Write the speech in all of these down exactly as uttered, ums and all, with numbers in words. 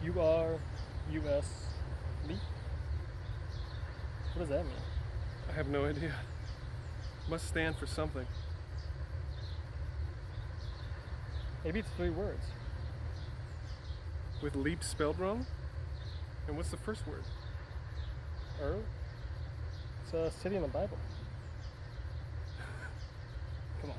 U R U S Leap? What does that mean? I have no idea. Must stand for something. Maybe it's three words. With leap spelled wrong? And what's the first word? Ur? It's a city in the Bible. Come on.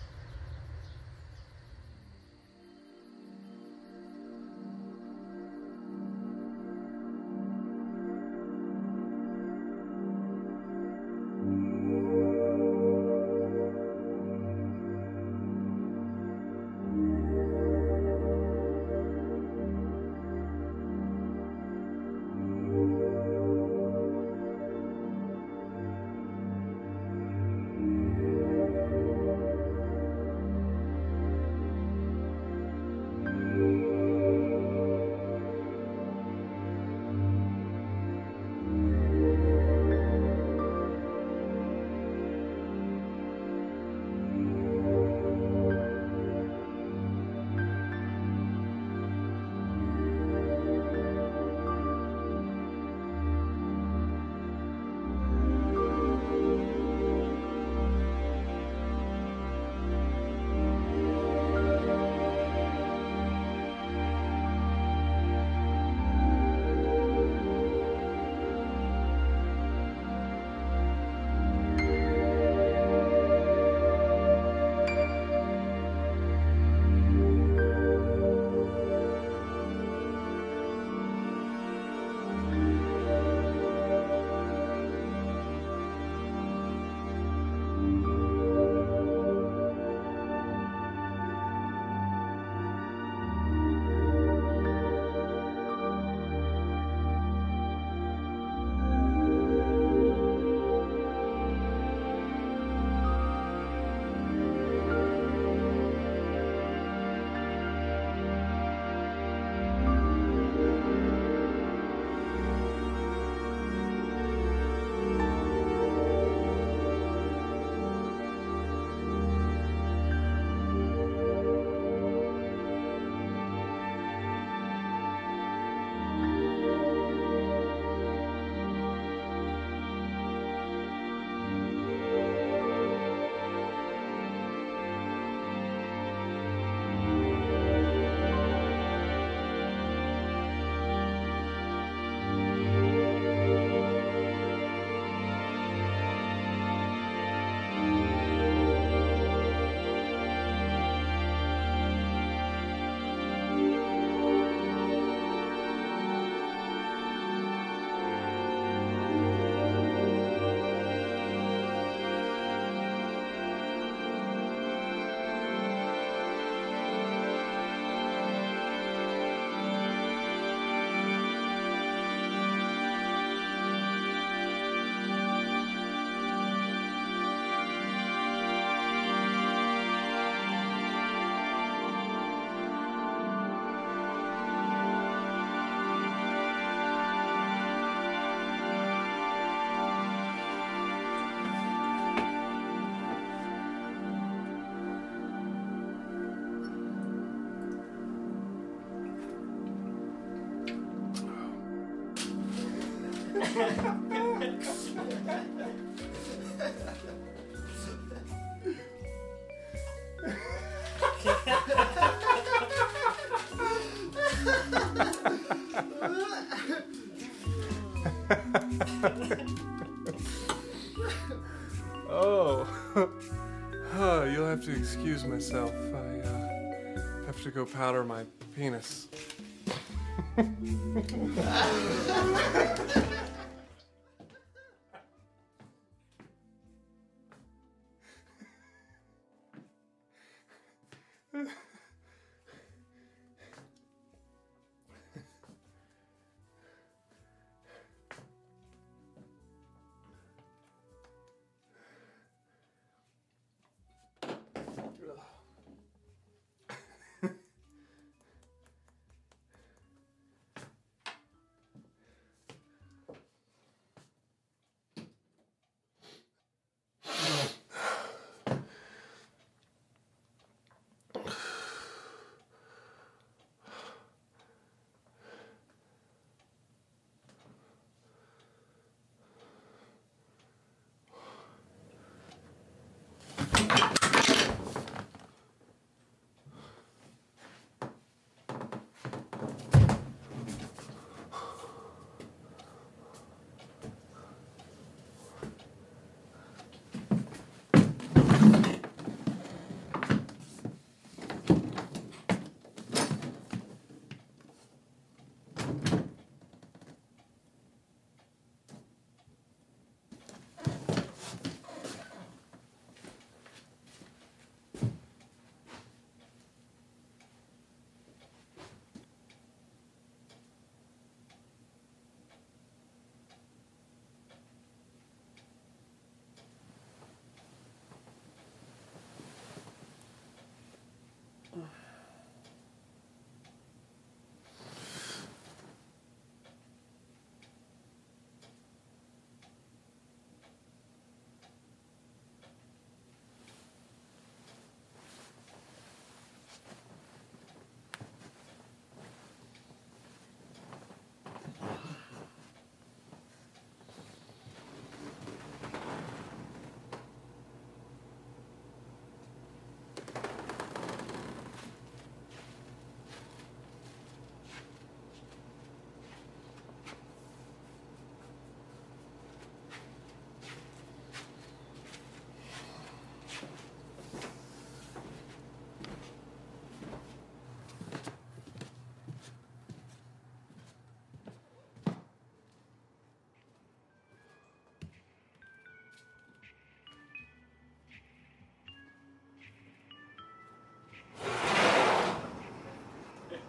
Oh. Oh, you'll have to excuse myself. I uh, have to go powder my penis.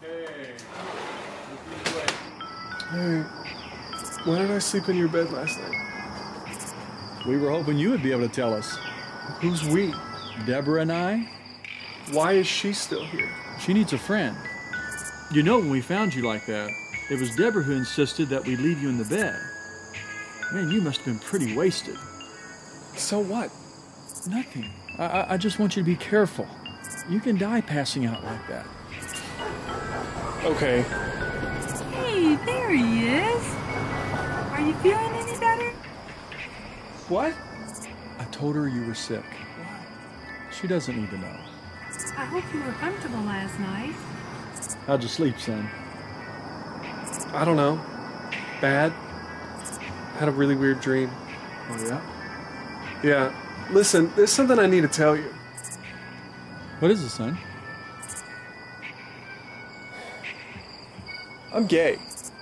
Hey. Hey, why did I sleep in your bed last night? We were hoping you would be able to tell us. Who's we? Deborah and I? Why is she still here? She needs a friend. You know, when we found you like that, it was Deborah who insisted that we leave you in the bed. Man, you must have been pretty wasted. So what? Nothing. I, I, I just want you to be careful. You can die passing out like that. Okay. Hey, there he is. Are you feeling any better? What? I told her you were sick. She doesn't need to know. I hope you were comfortable last night. How'd you sleep, son? I don't know. Bad. Had a really weird dream. Oh, yeah? Yeah. Listen, there's something I need to tell you. What is it, son? I'm gay.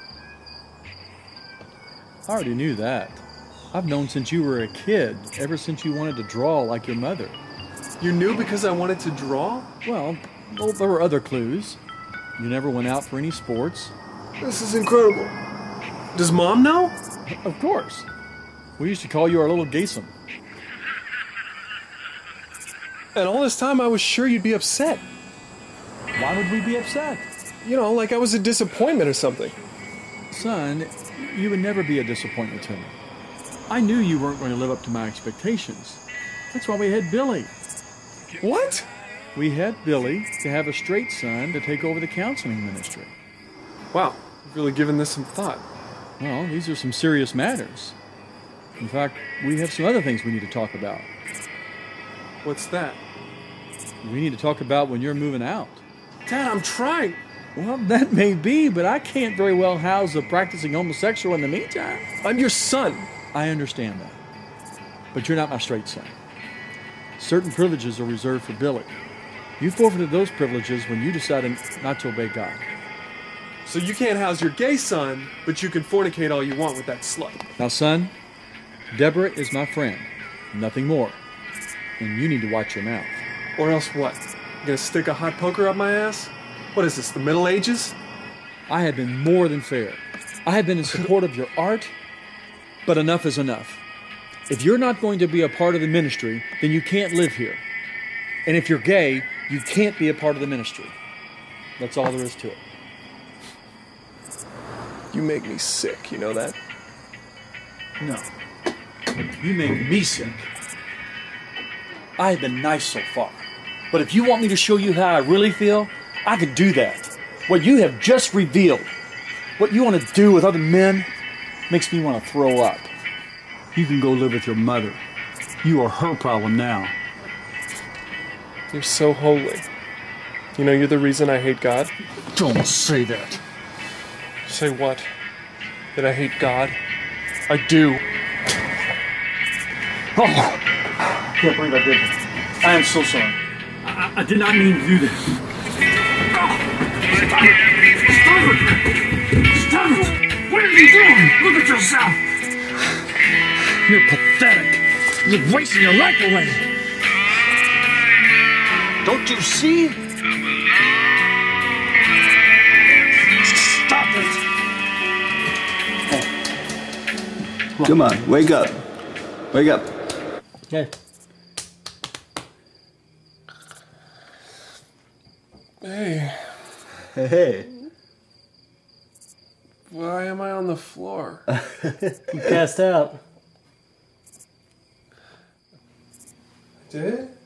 I already knew that. I've known since you were a kid, ever since you wanted to draw like your mother. You knew because I wanted to draw? Well, well, there were other clues. You never went out for any sports. This is incredible. Does Mom know? Of course. We used to call you our little Gaysom. And all this time I was sure you'd be upset. Why would we be upset? You know, like I was a disappointment or something. Son, you would never be a disappointment to me. I knew you weren't going to live up to my expectations. That's why we had Billy. What? We had Billy to have a straight son to take over the counseling ministry. Wow, you've really given this some thought. Well, these are some serious matters. In fact, we have some other things we need to talk about. What's that? We need to talk about when you're moving out. Dad, I'm trying. Well, that may be, but I can't very well house a practicing homosexual in the meantime. I'm your son. I understand that. But you're not my straight son. Certain privileges are reserved for Billy. You forfeited those privileges when you decided not to obey God. So you can't house your gay son, but you can fornicate all you want with that slut. Now, son, Deborah is my friend. Nothing more. And you need to watch your mouth. Or else what? You gonna stick a hot poker up my ass? What is this, the Middle Ages? I have been more than fair. I have been in support of your art, but enough is enough. If you're not going to be a part of the ministry, then you can't live here. And if you're gay, you can't be a part of the ministry. That's all there is to it. You make me sick, you know that? No. You make me sick. I have been nice so far. But if you want me to show you how I really feel, I can do that. What you have just revealed, what you want to do with other men, makes me want to throw up. You can go live with your mother. You are her problem now. You're so holy. You know, you're the reason I hate God. Don't say that. Say what? That I hate God? I do. Oh, I can't believe I did that. I am so sorry. I, I did not mean to do this. Stop it! Stop it! What are you doing? Look at yourself! You're pathetic. You're wasting your life away. Don't you see? Stop it! Come on, wake up. Wake up. Okay. Hey, Hey, hey. why am I on the floor? You passed out. Did?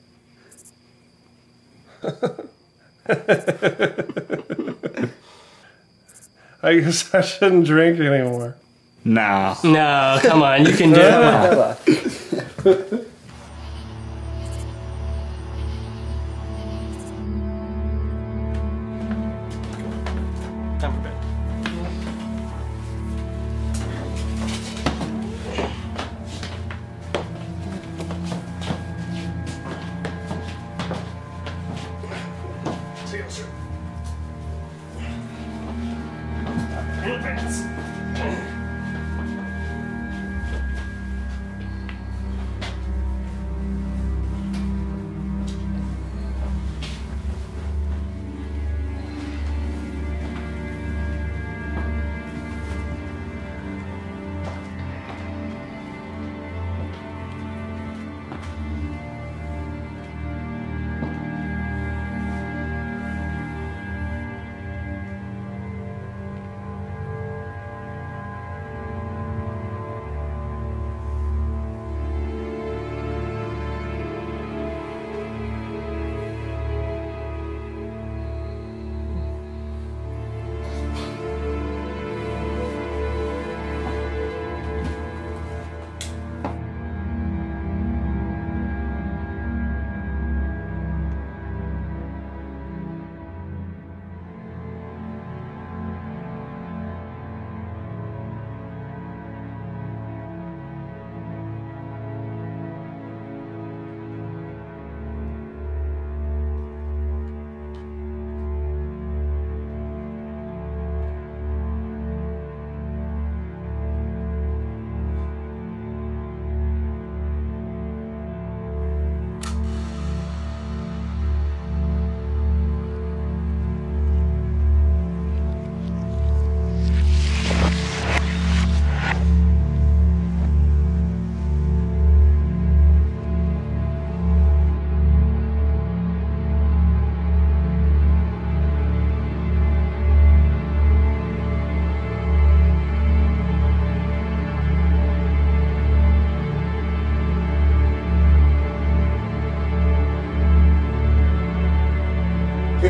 I guess I shouldn't drink anymore. Nah. No, come on, you can do it. Time for bed. See you, sir. In advance.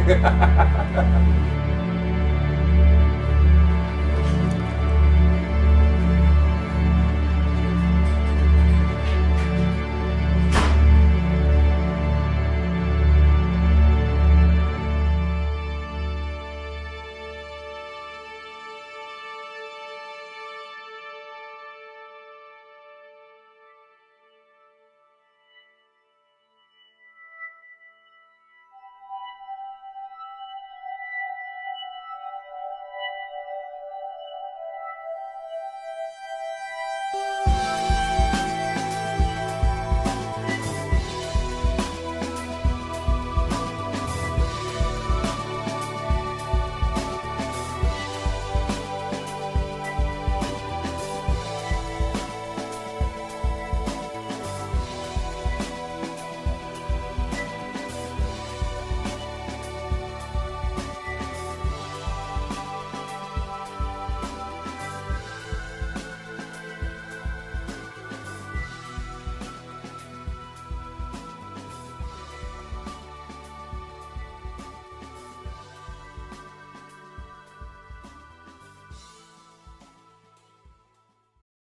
Bye.